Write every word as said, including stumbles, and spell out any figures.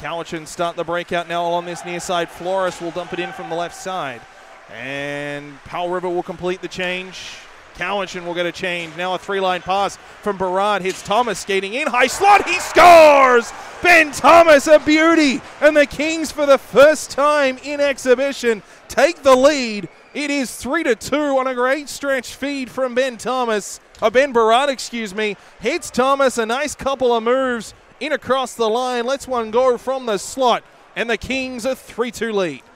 Cowichan start the breakout now along this near side. Flores will dump it in from the left side. And Powell River will complete the change. Cowichan will get a change. Now a three-line pass from Berard. Hits Thomas skating in. High slot. He scores! Ben Thomas, a beauty. And the Kings, for the first time in exhibition, take the lead. It is three to two on a great stretch feed from Ben Thomas. Uh, Ben Berard, excuse me. Hits Thomas. A nice couple of moves in across the line. Lets one go from the slot. And the Kings a three two lead.